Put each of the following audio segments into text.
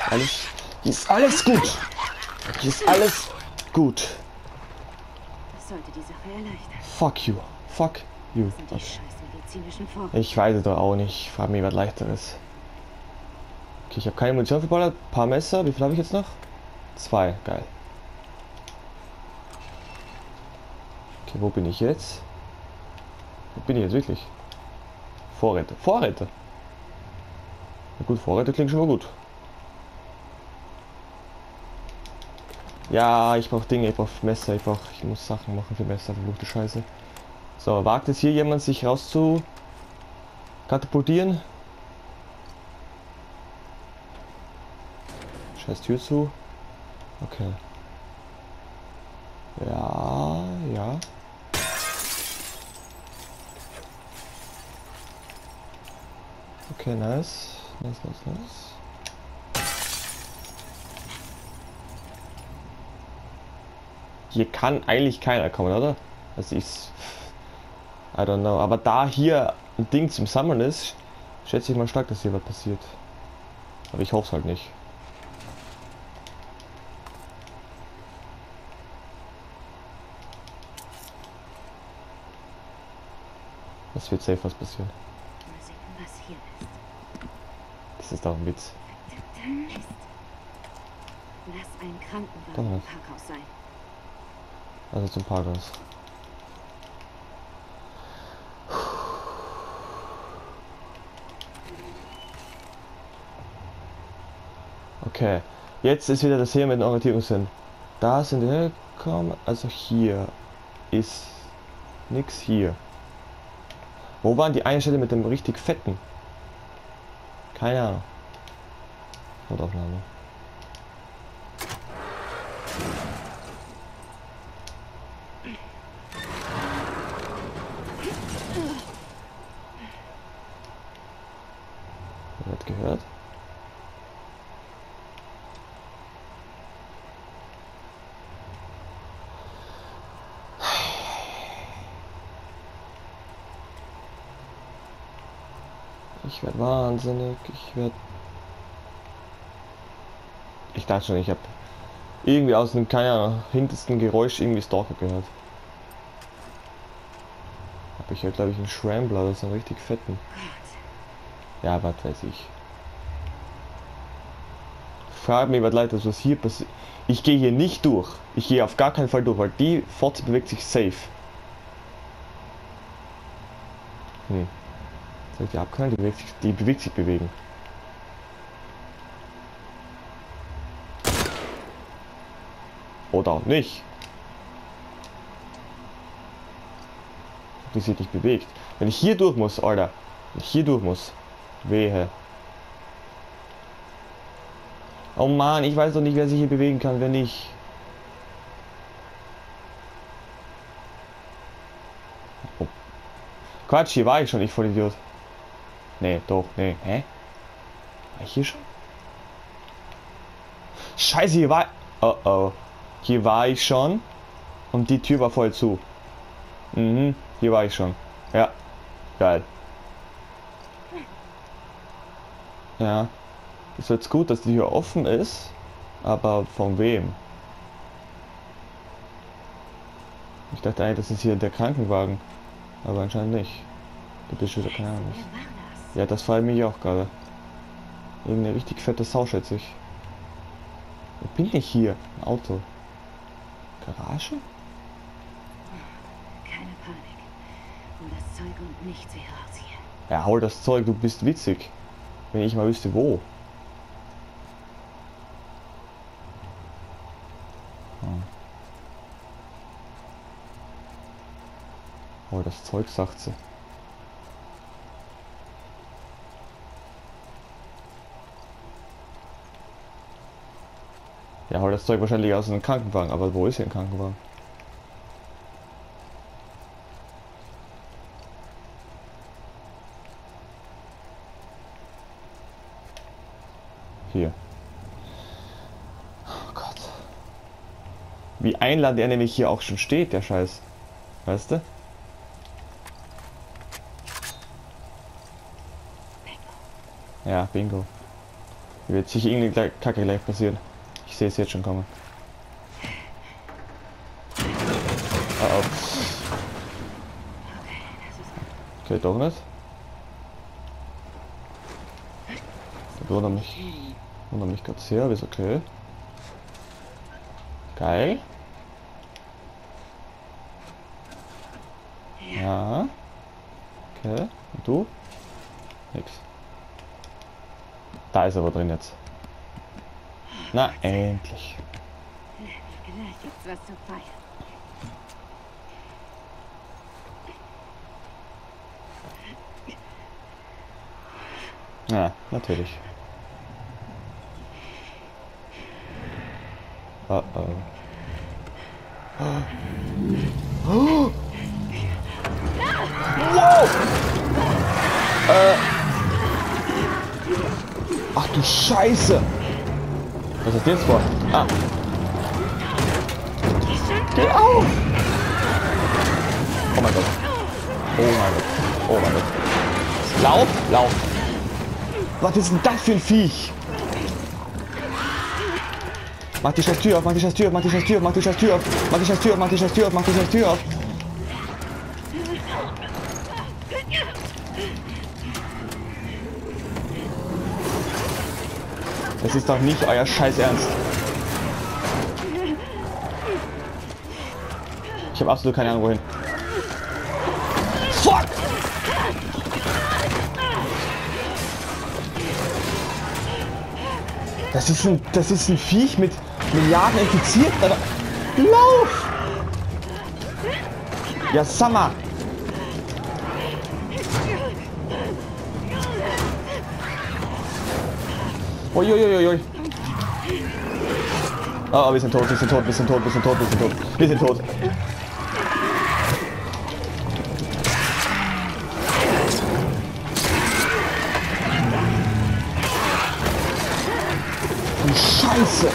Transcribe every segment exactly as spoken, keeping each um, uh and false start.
Alles, hier ist alles gut. Hier ist alles gut. Das sollte die Sache erleichtern. Fuck you. Fuck you. Was sind die scheiß medizinischen Vorgänge? Ich weiß es doch auch nicht. Ich frage mich was Leichteres. Okay, ich habe keine Munition verballert. Ein paar Messer. Wie viel habe ich jetzt noch? Zwei. Geil. Okay, wo bin ich jetzt? Wo bin ich jetzt wirklich? Vorräte. Vorräte. Na gut, Vorräte klingt schon mal gut. Ja, ich brauche Dinge, ich brauche Messer, ich brauche, ich muss Sachen machen für Messer, verfluchte Scheiße. So, wagt es hier jemand sich raus zu katapultieren? Scheiß Tür zu. Okay. Ja, ja. Okay, nice. Nice, nice, nice. Hier kann eigentlich keiner kommen, oder? Also ich... I don't know. Aber da hier ein Ding zum Sammeln ist, schätze ich mal stark, dass hier was passiert. Aber ich hoffe es halt nicht. Das wird safe was passieren. Mal sehen, was hier ist. Das ist doch ein Witz. Verdammter Mist. Lass ein Krankenwagen Doch im nicht. Parkhaus sein. Also zum Parkhaus. Okay, jetzt ist wieder das hier mit dem Orientierungssinn. Da sind wir hergekommen, also hier ist nix hier. Wo waren die eine Stelle mit dem richtig fetten? Keine Ahnung. Notaufnahme. Wer hat gehört? Ich werde wahnsinnig, ich werde... Ich dachte schon, ich habe irgendwie aus dem, keine Ahnung, hintersten Geräusch irgendwie Stalker gehört. Habe ich ja, glaube ich, einen Scrambler, das ist einen richtig fetten. Ja, was weiß ich. Frag mich, was leid ist, was hier passiert. Ich gehe hier nicht durch. Ich gehe auf gar keinen Fall durch, weil die Fotze bewegt sich safe. Hm. Soll ich die abknallen? Die bewegt sich, die bewegt sich bewegen. Oder auch nicht. Die sich nicht bewegt. Wenn ich hier durch muss, Alter. Wenn ich hier durch muss. Wehe. Oh Mann, ich weiß doch nicht, wer sich hier bewegen kann, wenn ich... Oh. Quatsch, hier war ich schon, ich voll Idiot. Nee, doch, nee. Hä? War ich hier schon? Scheiße, hier war... Oh oh. Hier war ich schon. Und die Tür war voll zu. Mhm, hier war ich schon. Ja. Geil. Ja. Ist jetzt gut, dass die Tür offen ist. Aber von wem? Ich dachte eigentlich, das ist hier der Krankenwagen. Aber anscheinend nicht. Du bist wieder keine Ahnung. Ja, das frage ich mich auch gerade. Irgendeine richtig fette Sau, schätze ich. Wo bin ich hier? Ein Auto. Garage? Keine Panik. Und das Zeug und nichts wie raus hier. Ja, hol das Zeug, du bist witzig. Wenn ich mal wüsste, wo. Hm. Hol das Zeug, sagt sie. Ja, hol das Zeug wahrscheinlich aus einem Krankenwagen. Aber wo ist hier ein Krankenwagen? Hier. Oh Gott. Wie einladend er nämlich hier auch schon steht, der Scheiß. Weißt du? Ja, Bingo. Wird sicher irgendwie gleich, Kacke gleich passieren. Ich sehe es jetzt schon kommen. Oh oh. Okay, doch nicht. Das wundert mich. Wundert mich gerade sehr, aber ist okay. Geil. Ja. Okay. Und du? Nix. Da ist aber drin jetzt. Na, endlich. Gleich gibt's was zu feiern. Ja, natürlich. Oh oh. Oh. Wow! Äh. Ach du Scheiße! Was ist das vor? Ah. Geh auf! Oh mein Gott. Oh mein Gott. Oh mein Gott. Lauf! Lauf! Was ist denn das für ein Viech? Mach die scheiß Tür auf, mach die scheiß Tür auf, mach die scheiß Tür auf, mach die scheiß Tür auf, mach die scheiß Tür auf, mach die scheiß Tür auf, mach die scheiß Tür auf. Das ist doch nicht euer Scheiß Ernst. Ich habe absolut keine Ahnung wohin. Fuck! Das ist ein, das ist ein Viech mit Milliarden Infizierten. Aber lauf! Ja, Summer! Uiuiuiui. Oh, wir sind tot, wir sind tot, wir sind tot, wir sind tot, wir sind tot. Wir sind tot. Oh, Scheiße!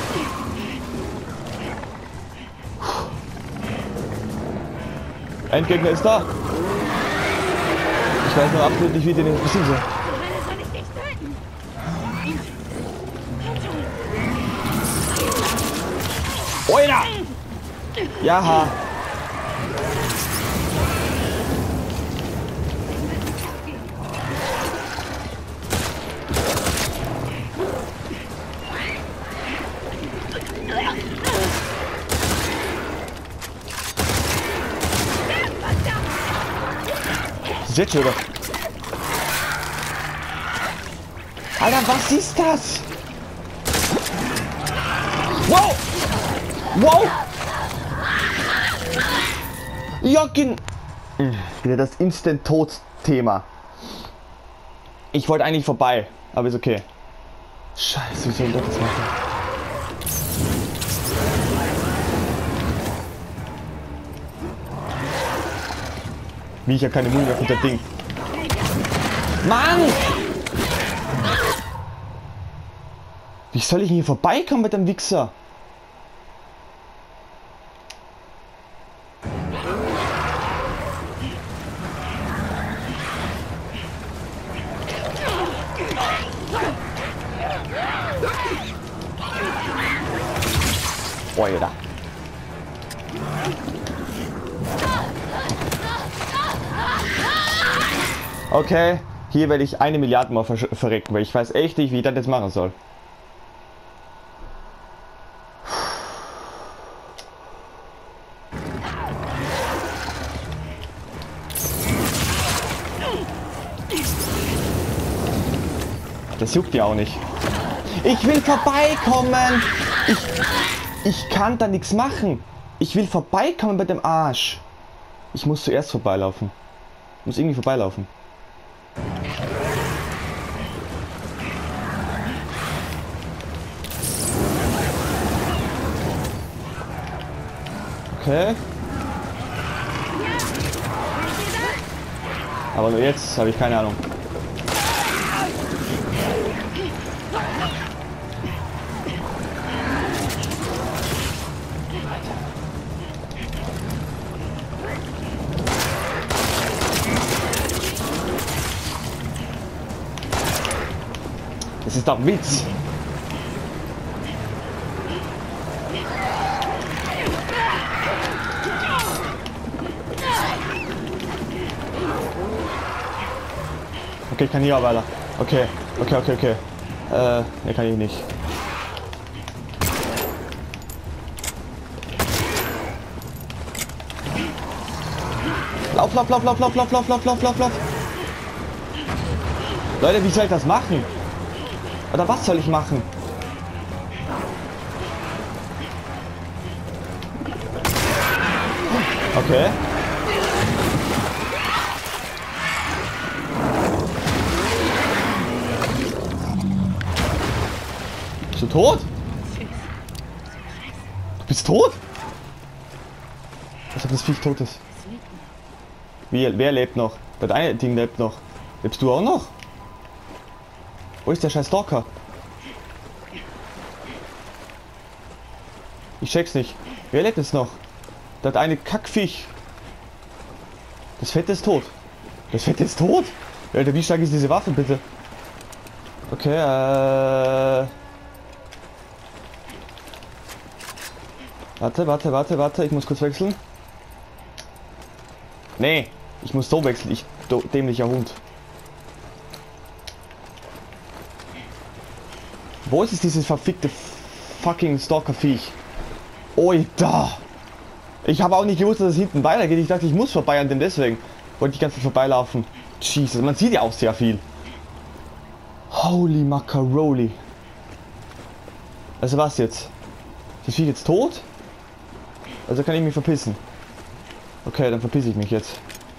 Endgegner ist da! Ich weiß noch absolut nicht, wie die den besiegen soll. Oida! Jaha! Ist jetzt schon wieder. Alter, was ist das? Wow! Wow! Jocken! Wieder das Instant-Tod-Thema. Ich wollte eigentlich vorbei, aber ist okay. Scheiße, wie soll ich das jetzt machen? Wie, ich habe keine Muni mehr für das Ding. Mann! Wie soll ich hier vorbeikommen mit dem Wichser? Boah, da. Okay, hier werde ich eine Milliarde Mal ver verrecken, weil ich weiß echt nicht, wie ich das jetzt machen soll. Das juckt ja auch nicht. Ich will vorbeikommen! Ich, ich kann da nichts machen. Ich will vorbeikommen bei dem Arsch. Ich muss zuerst vorbeilaufen. Ich muss irgendwie vorbeilaufen. Okay. Aber nur jetzt habe ich keine Ahnung. ist doch ein Witz. Okay, ich kann hier weiter. Okay, okay, okay, okay. Äh, ne, kann ich nicht. Lauf, lauf, lauf, lauf, lauf, lauf, lauf, lauf, lauf, lauf, lauf. Leute, wie soll ich das machen? Oder was soll ich machen? Okay. Bist du tot? Du bist tot? Als ob das Viech tot ist. Wie, wer lebt noch? Das eine Ding lebt noch. Lebst du auch noch? Wo ist der scheiß Stalker? Ich check's nicht. Wer lebt jetzt noch? Das eine Kackviech. Das Fette ist tot. Das Fette ist tot? Alter, wie stark ist diese Waffe bitte? Okay, äh... Warte, warte, warte, warte. Ich muss kurz wechseln. Nee, ich muss so wechseln. Ich dämlicher Hund. Wo ist es dieses verfickte fucking Stalker-Viech? Oh, da! Ich habe auch nicht gewusst, dass es hinten weitergeht. Ich dachte, ich muss vorbei an dem deswegen. Wollte ich ganz vorbeilaufen. Jesus, man sieht ja auch sehr viel. Holy Macaroni. Also was jetzt? Ist das Viech jetzt tot? Also kann ich mich verpissen. Okay, dann verpisse ich mich jetzt.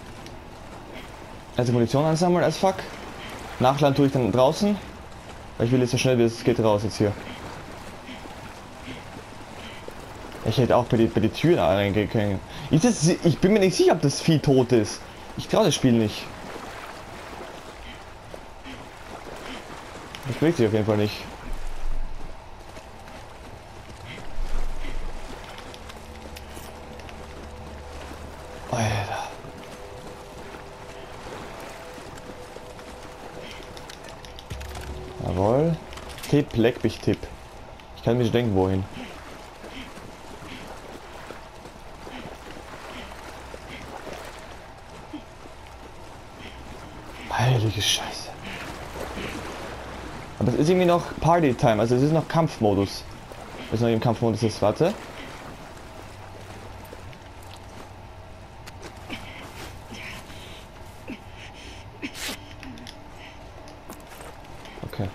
Also Munition ansammeln als fuck. Nachladen tue ich dann draußen. Weil ich will jetzt so schnell wie es geht raus jetzt hier. Ich hätte auch bei die, bei die Türen reingehen können. Ist das, ich bin mir nicht sicher, ob das Vieh tot ist. Ich traue das Spiel nicht. Das bewegt sich auf jeden Fall nicht. Alter. Jawohl. Tipp, leck mich Tipp. Ich kann mich denken, wohin. Heilige Scheiße. Aber es ist irgendwie noch Party-Time, also es ist noch Kampfmodus. Wenn es noch im Kampfmodus ist, warte. Okay.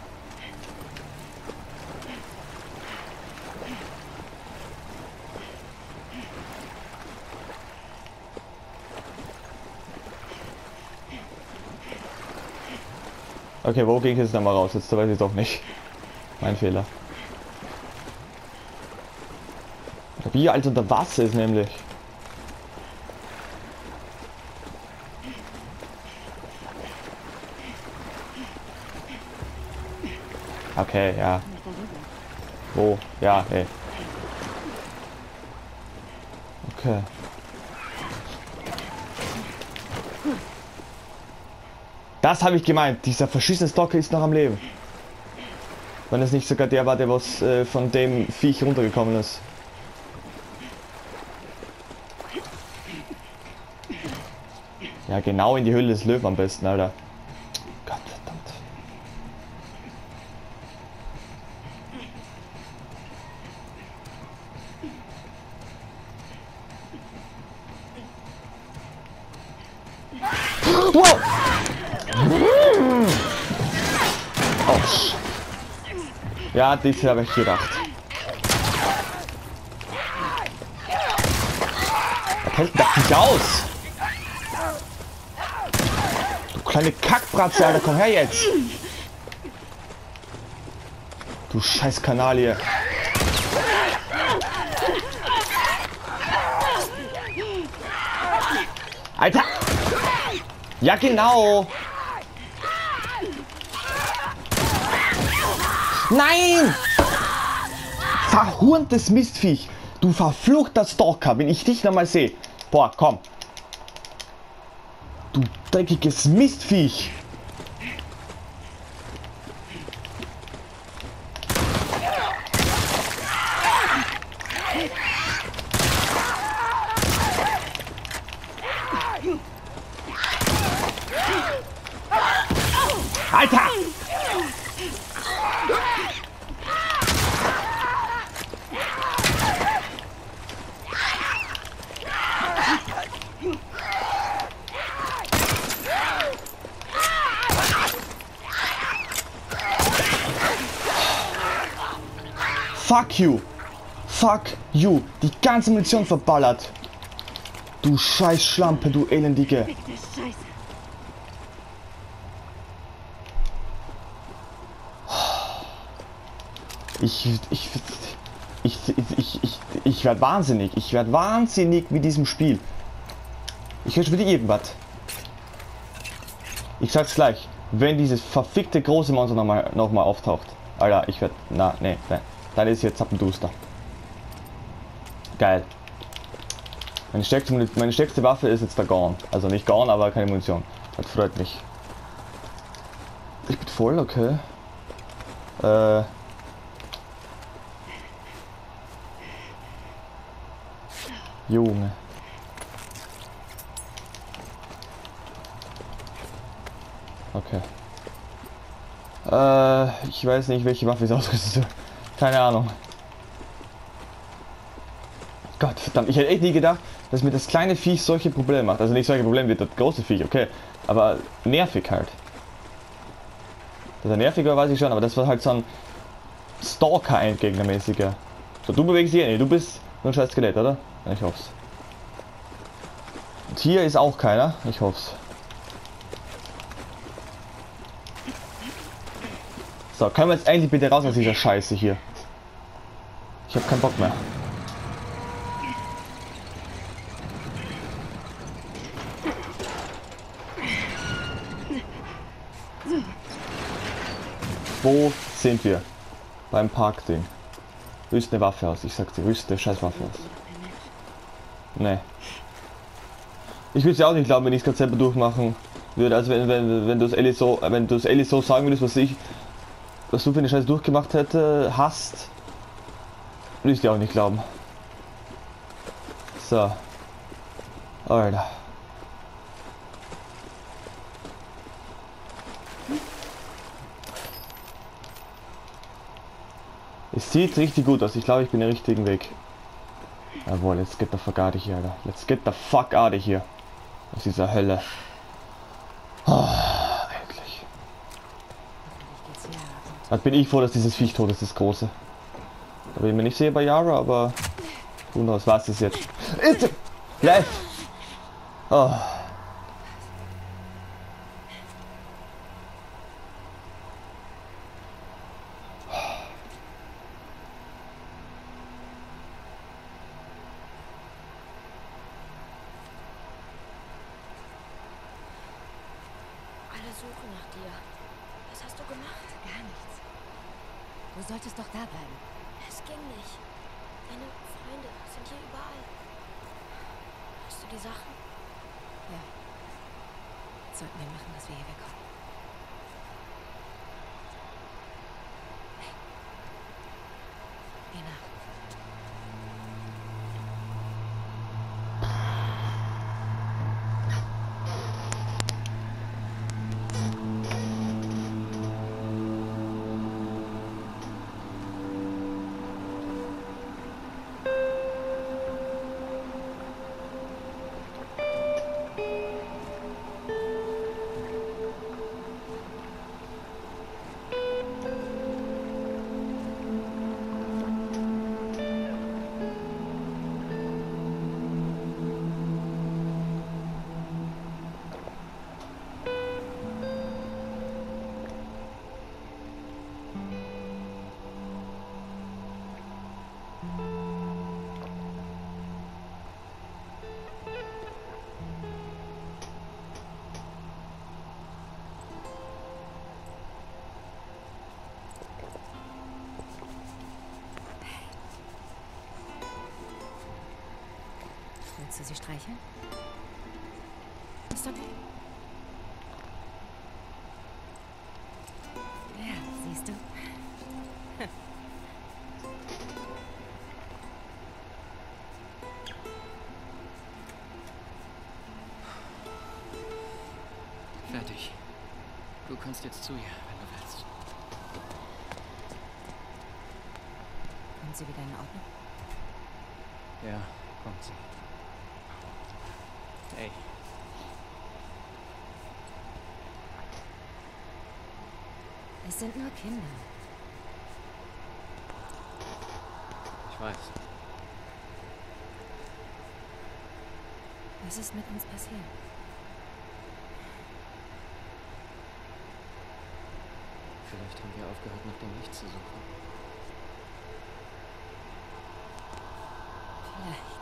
Okay, wo ging ich jetzt nochmal raus? Jetzt weiß ich doch nicht. Mein Fehler. Wie alt unter Wasser ist nämlich. Okay, ja. Wo? Ja, ey. Okay. Das habe ich gemeint. Dieser verschissene Stalker ist noch am Leben. Wenn es nicht sogar der war, der was äh, von dem Viech runtergekommen ist. Ja, genau in die Höhle des Löwen am besten, Alter. Gott verdammt. Wow! Oh. Ja, das habe ich gedacht. Was hält denn das nicht aus? Du kleine Kackbratze, Alter, komm her jetzt! Du scheiß Kanalie. Alter! Ja, genau! Nein! Verhurntes Mistviech! Du verfluchter Stalker, wenn ich dich nochmal sehe. Boah, komm. Du dreckiges Mistviech! Fuck you. Fuck you. Die ganze Munition verballert. Du scheiß Schlampe, du elendige. Fickte Scheiße. Ich, ich, ich, ich, ich, ich, ich werde wahnsinnig. Ich werde wahnsinnig mit diesem Spiel. Ich höre schon wieder irgendwas. Ich sag's gleich. Wenn dieses verfickte große Monster nochmal noch mal auftaucht. Alter, ich werde... Na, nee, nee. Dann ist jetzt Zappenduster. Geil. Meine stärkste, meine stärkste Waffe ist jetzt der Gorn. Also nicht Gorn, aber keine Munition. Das freut mich. Ich bin voll, okay. Äh... Junge. Okay. Äh, ich weiß nicht, welche Waffe ist ausgerüstet. Keine Ahnung. Gott, verdammt, ich hätte echt nie gedacht, dass mir das kleine Viech solche Probleme macht. Also nicht solche Probleme wie das große Viech, okay. Aber nervig halt. Dass er nervig war, weiß ich schon, aber das war halt so ein Stalker-Endgegner-mäßiger. So, du bewegst dich eh nicht, du bist nur ein scheiß Skelett, oder? Ich hoff's. Und hier ist auch keiner, ich hoff's. So, können wir jetzt endlich bitte raus aus dieser Scheiße hier. Ich habe keinen Bock mehr. Wo sind wir? Beim Parkding. Rüst eine Waffe aus. Ich sag dir, rüst eine scheiß Waffe aus. Nee. Ich will es ja auch nicht glauben, wenn ich es gerade selber durchmachen würde. Also wenn, wenn, wenn du es Ellie so, wenn du es Ellie so sagen würdest, was ich, was du für eine Scheiße durchgemacht hätte, hast, würde ich dir auch nicht glauben. So. Alter. Es sieht richtig gut aus. Ich glaube, ich bin den richtigen Weg. Jawohl, let's get the fuck out of here, Alter. Let's get the fuck out of here. Aus dieser Hölle. Oh, endlich. Dann bin ich froh, dass dieses Viech tot ist, das große. Da bin ich mir nicht sicher bei Yara, aber... Who knows, was ist jetzt? Ist es? Live! Oh. Alle suchen nach dir. Was hast du gemacht? Gar nichts. Du solltest doch da bleiben. Es ging nicht. Deine Freunde sind hier überall. Hast du die Sachen? Ja. Jetzt sollten wir machen, dass wir hier wegkommen. Hey. Lena. Willst du sie streicheln? Ist okay. Ja, siehst du. Fertig. Du kannst jetzt zu ihr, wenn du willst. Kommt sie wieder in Ordnung? Ja, kommt sie. Ey. Es sind nur Kinder. Ich weiß. Was ist mit uns passiert? Vielleicht haben wir aufgehört, nach dem Licht zu suchen. Vielleicht.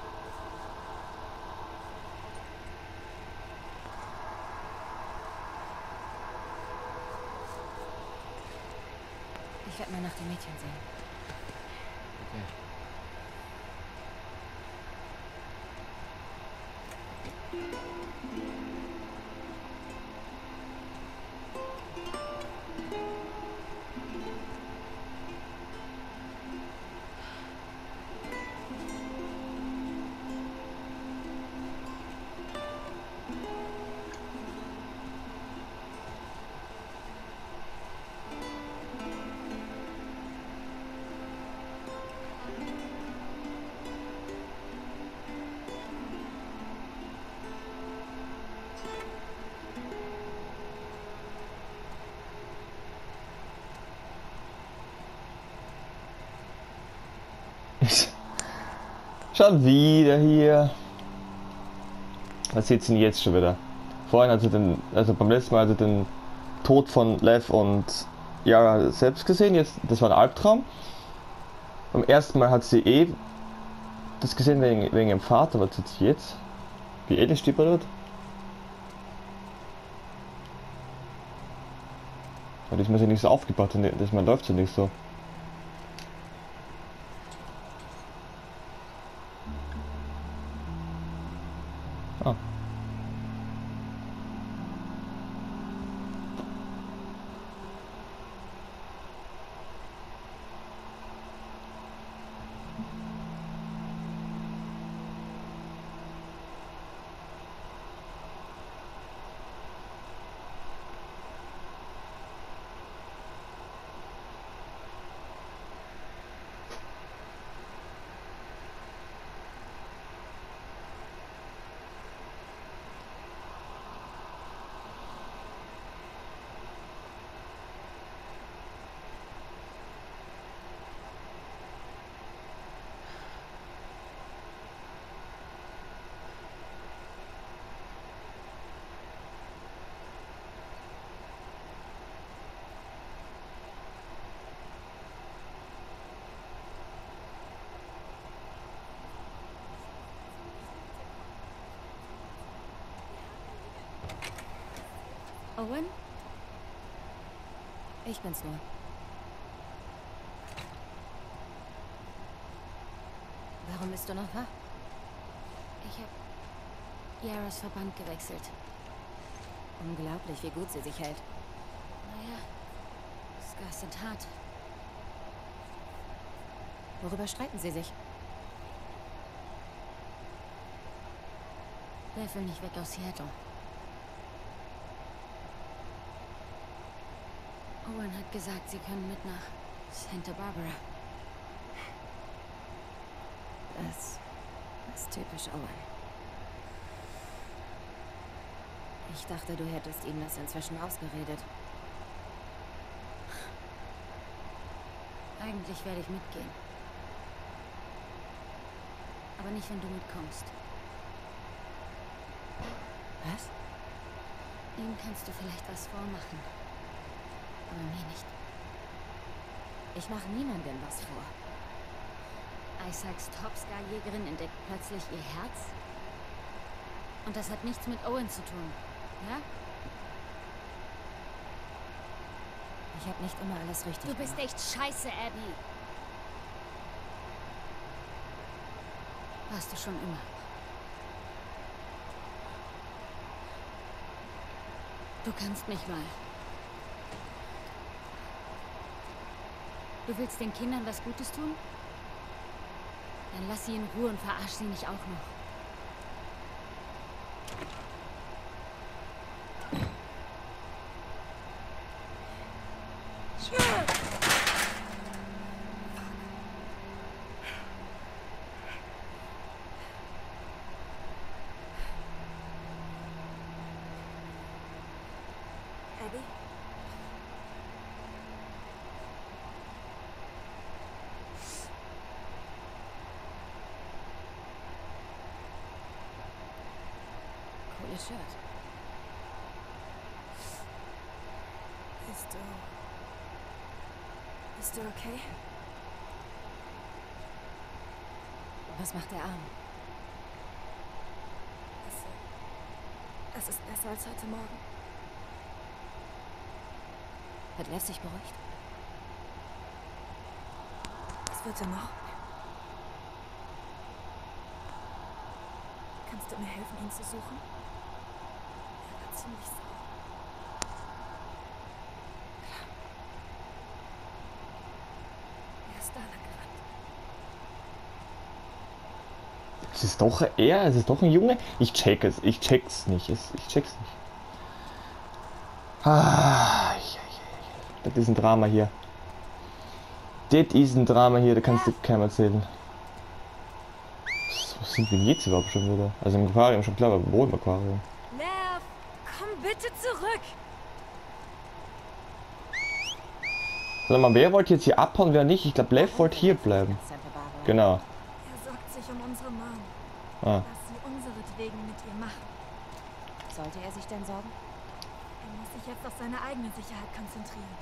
Ich werde mal nach den Mädchen sehen. Okay. Schon wieder hier. Was sieht sie denn jetzt schon wieder? Vorhin hat sie den, also beim letzten Mal hat sie den Tod von Lev und Yara selbst gesehen. Jetzt, das war ein Albtraum. Beim ersten Mal hat sie eh das gesehen wegen, wegen ihrem Vater. Was sieht sie jetzt? Wie eh das Stipper dort? Ja, das ist mir ja nicht so aufgebaut, das man läuft so nicht so. Ah. Owen? Ich bin's nur. Warum bist du noch wach? Ich hab Yaras Verband gewechselt. Unglaublich, wie gut sie sich hält. Naja, Scars sind hart. Worüber streiten sie sich? Wer will nicht weg aus Seattle? Owen hat gesagt, sie können mit nach Santa Barbara. Das ist typisch Owen. Ich dachte, du hättest ihm das inzwischen ausgeredet. Eigentlich werde ich mitgehen. Aber nicht, wenn du mitkommst. Was? Ihm kannst du vielleicht was vormachen. Aber mir nicht. Ich mache niemandem was vor. Isaacs Topscar-Jägerin entdeckt plötzlich ihr Herz. Und das hat nichts mit Owen zu tun, ja? Ich habe nicht immer alles richtig gemacht. Du bist echt scheiße, Abby. Warst du schon immer. Du kannst mich mal. Du willst den Kindern was Gutes tun? Dann lass sie in Ruhe und verarsch sie nicht auch noch. Abby? ihr Shirt. Bist du... Bist du okay? Was macht der Arm? Es, es ist besser als heute Morgen. Hat Lev sich beruhigt? Was wird er noch? Kannst du mir helfen, ihn zu suchen? Er war ziemlich sauer. Klar. Er ist da lang gerannt. Es ist doch er, es ist doch ein Junge. Ich check es, ich check's nicht, es, ich check's nicht. Ah, ja, ja, ja. Das ist ein Drama hier. Das ist ein Drama hier, da kannst du keinem erzählen. Was sind wir jetzt überhaupt schon wieder? Also im Aquarium schon klar, aber wo im Aquarium? Lev, komm bitte zurück! Sag mal, wer wollte jetzt hier abhauen, wer nicht? Ich glaube, Lev wollte hier bleiben. Santa Barbara. Genau. Er sorgt sich um unsere Mom. Ah. Was sie unseretwegen mit ihr machen. Sollte er sich denn sorgen? Er muss sich jetzt auf seine eigene Sicherheit konzentrieren.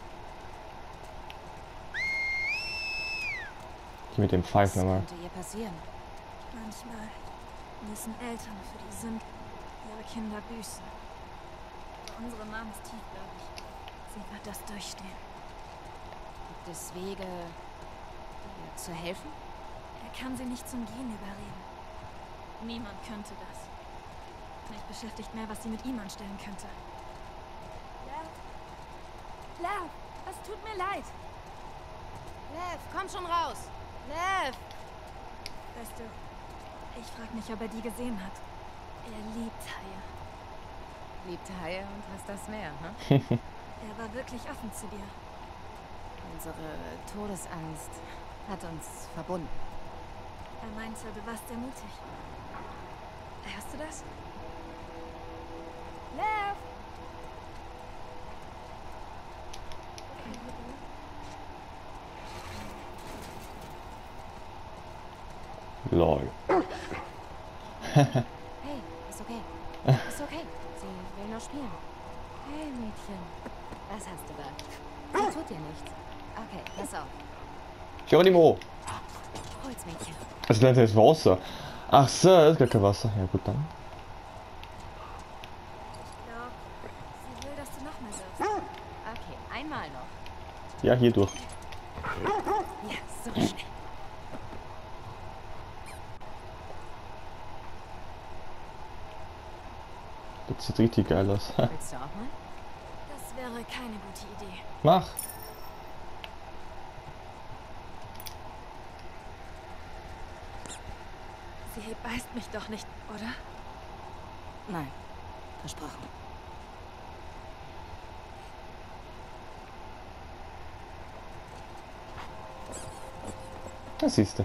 Hier mit dem Pfeif Was nochmal. könnte ihr passieren? Manchmal müssen Eltern für die Sünden ihre Kinder büßen. Unsere Mom ist tiefgläubig. Sie wird das durchstehen. Gibt es Wege, ihr zu helfen? Er kann sie nicht zum Gehen überreden. Niemand könnte das. Mich beschäftigt mehr, was sie mit ihm anstellen könnte. Lev! Lev! Es tut mir leid! Lev, komm schon raus! Lev! Weißt du, ich frage mich, ob er die gesehen hat. Er liebt Haie. Liebt Haie und hasst das Meer, ne? Er war wirklich offen zu dir. Unsere Todesangst hat uns verbunden. Er meinte, du warst sehr mutig. Hörst du das? Lev! Lol. Hey, ist okay. Ist okay. Sie will nur spielen. Hey, Mädchen. Was hast du da? Sie tut dir nichts. Okay, pass auf. Geronimo! Holz, Mädchen. Also das ist Wasser. Ach so, das ist gar kein Wasser. Ja gut, dann. Ich glaube, sie will, dass du noch mal wirfst. Okay, einmal noch. Ja, hier durch. Ja, so schnell. Das sieht richtig geil aus. Willst du auch mal? Das wäre keine gute Idee. Mach! Sie beißt mich doch nicht, oder? Nein, versprochen. Das siehst du.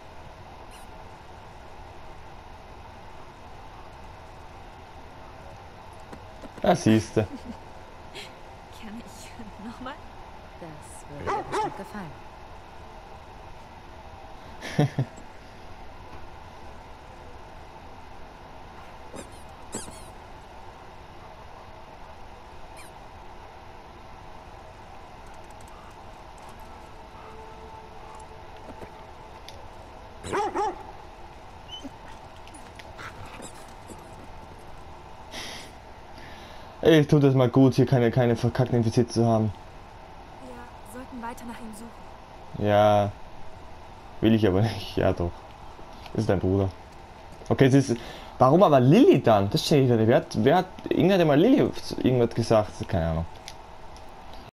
Das siehst du. Kann ich nochmal? Das würde dir bestimmt gefallen. Ey, tut das mal gut, hier keine, keine verkackten Infizierte zu haben. Wir sollten weiter nach ihm suchen. Ja. Will ich aber nicht. Ja doch. Ist dein Bruder. Okay, es ist. Warum aber Lilly dann? Das check ich nicht. Wer hat, wer hat. Irgendwer hat ja mal Lilly irgendwas gesagt. Keine Ahnung.